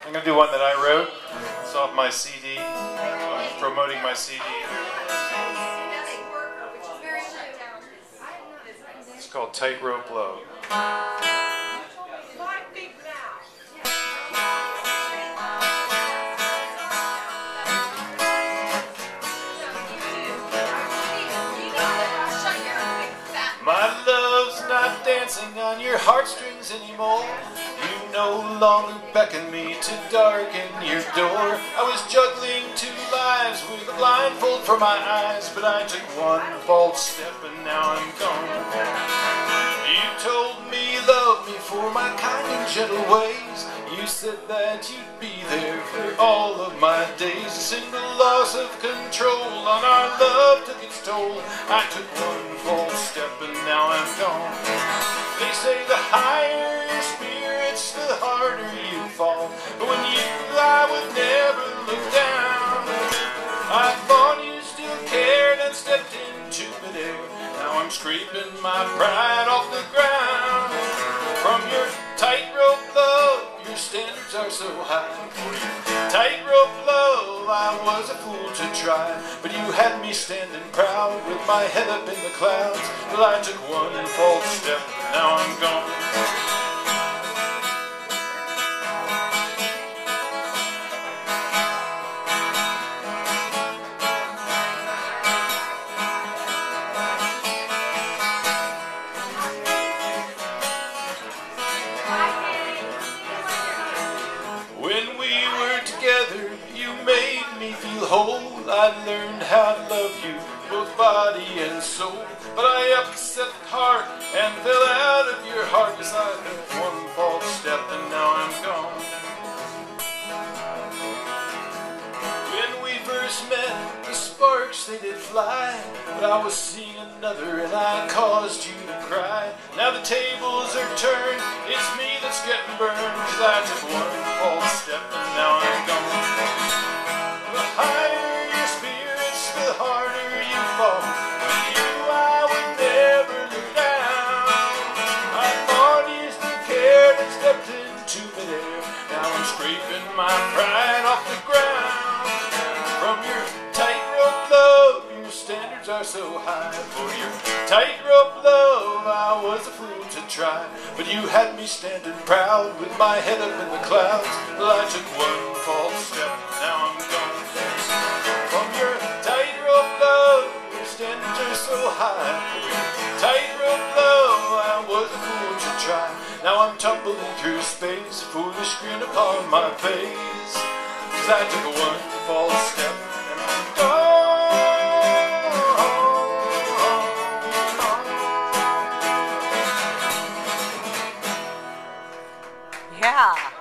I'm going to do one that I wrote. It's off my CD. Promoting my CD. It's called Tightrope Love. My love's not dancing on your heartstrings anymore. You no longer beckon me to darken your door. I was juggling two lives with a blindfold for my eyes, but I took one false step and now I'm gone. You told me you loved me for my kind and gentle ways. You said that you'd be there for all of my days. A single loss of control on our love took its toll. I took one false step and now I'm gone. They say the higher your spirits, the harder you fall. But when you, I would never look down. I thought you still cared and stepped into midair. Now I'm scraping my pride off the ground. From your tightrope love, your standards are so high. For your tightrope love, I was a fool to try. But you had me standing proud with my head up in the clouds. Well, I took one false step, now I'm gone. When we were together, you made me feel whole. I learned how to love you, both body and soul. But I upset the heart and fell out of your heart. Cause I took one false step and now I'm gone. When we first met, the sparks they did fly. But I was seeing another and I caused you to cry. Now the tables are turned, it's me that's getting burned. Cause I took one false step and now I'm gone. The higher your spirits, the harder you fall. With you I would never look down. I thought you still cared and stepped into midair. Now I'm scraping my pride off the ground. From your tightrope love, your standards are so high. For your tightrope love, I was a fool to try. But you had me standing proud with my head up in the clouds. Well, I took one false step, now I'm gone. From your tightrope love, your standards are so high. For your tightrope love, I was a fool to try. Now I'm tumbling through space, foolish grin upon my face. Cause I took one false step and I'm gone. Yeah.